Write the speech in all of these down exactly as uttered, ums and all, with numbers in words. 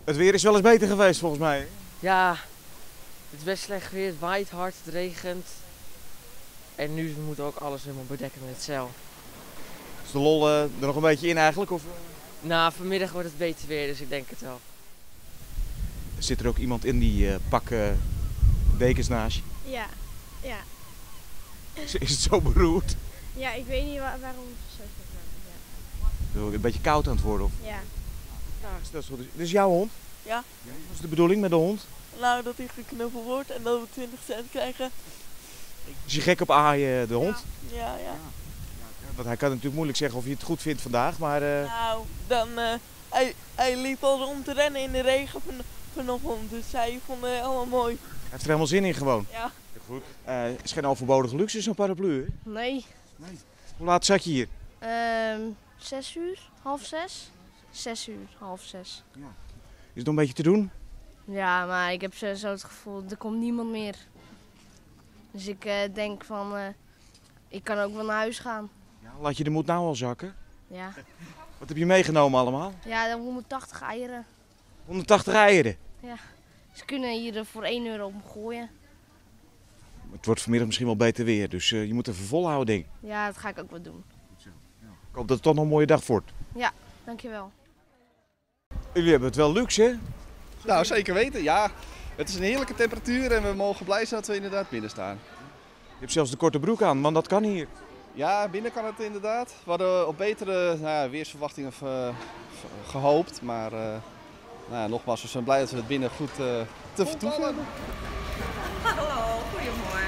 Het weer is wel eens beter geweest volgens mij. Ja, het is best slecht weer, het waait hard, het regent. En nu moet ook alles helemaal bedekken met zeil. Is de lol uh, er nog een beetje in eigenlijk? Of? Nou, vanmiddag wordt het beter weer, dus ik denk het wel. Zit er ook iemand in die uh, pak uh, dekens naast je? Ja, ja. Is, is het zo beroerd? Ja, ik weet niet waar, waarom het zo is. Ja. Een beetje koud aan het worden? Of? Ja. Ja, dat is goed. Dit is jouw hond? Ja. Ja. Wat is de bedoeling met de hond? Nou, dat hij geknuffeld wordt en dat we twintig cent krijgen. Is je gek op Aaien, de hond? Ja, ja. ja. Want hij kan natuurlijk moeilijk zeggen of je het goed vindt vandaag, maar... Uh... Nou, dan... Uh, hij, hij liep al rond te rennen in de regen van, vanochtend, dus hij vond het allemaal mooi. Hij heeft er helemaal zin in gewoon? Ja. Goed. Uh, het is geen overbodige luxe, zo'n paraplu, hè? Nee. nee. Hoe laat zat je hier? Um, zes uur, half zes. Zes uur, half zes. Ja. Is het nog een beetje te doen? Ja, maar ik heb zo het gevoel, er komt niemand meer. Dus ik uh, denk van, uh, ik kan ook wel naar huis gaan. Ja, laat je de moed nou al zakken? Ja. Wat heb je meegenomen allemaal? Ja, dan honderdtachtig eieren. honderdtachtig eieren? Ja. Ze kunnen hier voor één euro op gooien. Het wordt vanmiddag misschien wel beter weer, dus uh, je moet even volhouden, denk ik. Ja, dat ga ik ook wel doen. Ik hoop dat het toch nog een mooie dag wordt. Ja, dankjewel. Jullie hebben het wel luxe, hè? Nou, zeker weten, ja. Het is een heerlijke temperatuur en we mogen blij zijn dat we inderdaad binnen staan. Je hebt zelfs de korte broek aan, want dat kan hier. Ja, binnen kan het inderdaad. We hadden op betere nou ja, weersverwachtingen uh, gehoopt, maar uh, nou ja, nogmaals, we zijn blij dat we het binnen goed uh, te vertoeven hebben. Hallo, goedemorgen.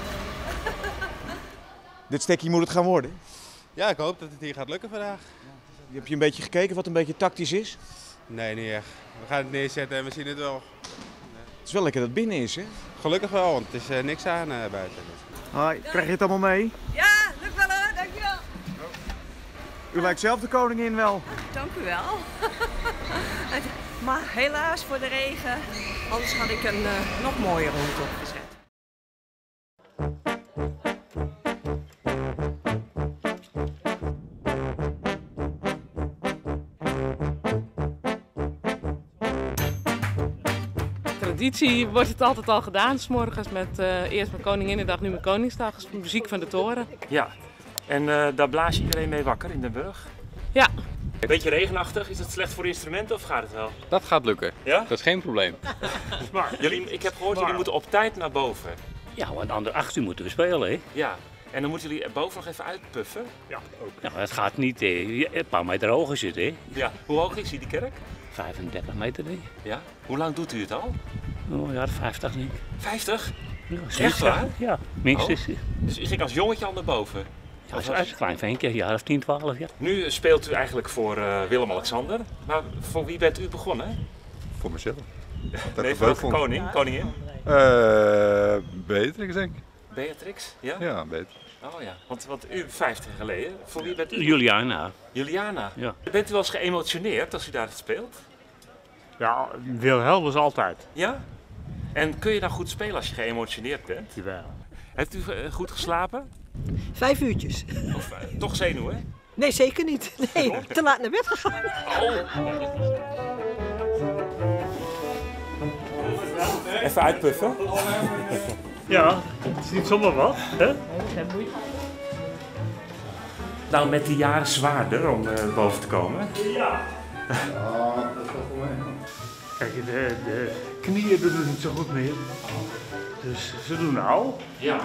Dit stekje moet het gaan worden? Ja, ik hoop dat het hier gaat lukken vandaag. Heb je een beetje gekeken wat een beetje tactisch is? Nee, niet echt. We gaan het neerzetten en we zien het wel. Het is wel lekker dat het binnen is, hè? Gelukkig wel, want het is uh, niks aan uh, buiten. Hoi, krijg je het allemaal mee? Ja, lukt wel hoor, dankjewel. U lijkt zelf de koningin wel. Dank u wel. Maar helaas voor de regen, anders had ik een uh, nog mooier hond opgezet. Traditie wordt het altijd al gedaan, 's morgens met uh, eerst met Koninginnedag, nu met Koningsdag, dus muziek van de toren. Ja, en uh, daar blaast iedereen mee wakker in Den Burg? Ja. Een beetje regenachtig, is dat slecht voor instrumenten of gaat het wel? Dat gaat lukken, ja? Dat is geen probleem. Jullie, ik heb gehoord, jullie moeten op tijd naar boven. Ja, want aan de acht uur moeten we spelen, hè? Ja, en dan moeten jullie boven nog even uitpuffen? Ja, ook. Nou, het gaat niet eh, een paar meter hoog is het, hè? Ja, hoe hoog is die, die kerk? vijfendertig meter, hè? Ja, hoe lang doet u het al? Oh ja, vijftig denk ik. vijftig? Ja, echt waar? Ja, minstens. Oh. Dus u ging als jongetje al naar boven? Ja, als, als een klein ventje, ja, of tien, twaalf jaar. Nu speelt u eigenlijk voor uh, Willem-Alexander, maar voor wie bent u begonnen? Voor mezelf. Dat nee, voor welke koning, ja. koningin? Uh, Beatrix denk ik. Beatrix, ja? Ja, Beatrix. Oh ja, want, want u vijftig geleden, voor wie bent u? Juliana. Juliana? Ja. Bent u wel eens geëmotioneerd als u daar speelt? Ja, Wilhelmus altijd. Ja? En kun je dan goed spelen als je geëmotioneerd bent? Jawel. Heeft u uh, goed geslapen? Vijf uurtjes. Of uh, toch zenuwen? Nee, zeker niet. Nee, te laat naar bed gegaan. Oh. Even uitpuffen. Ja, het is niet zomaar wat, hè? Nou, met die jaren zwaarder om uh, boven te komen. Ja. Ja, dat is wel voor mij. Kijk, de, de knieën doen het niet zo goed meer. Dus ze doen nou. Ja.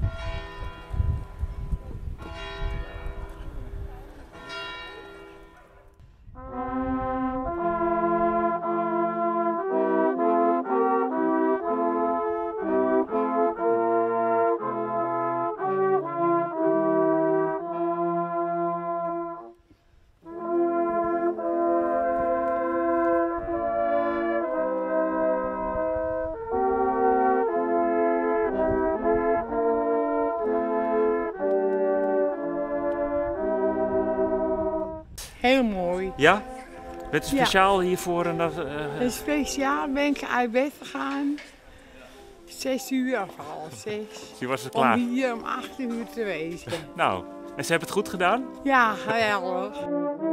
Heel mooi. Ja? Bent u speciaal ja. hiervoor? En dat, uh... En speciaal ben ik uit bed gegaan. Zes uur of half zes. Je was er klaar? Om hier om acht uur te wezen. Nou, en ze hebben het goed gedaan? Ja, geweldig.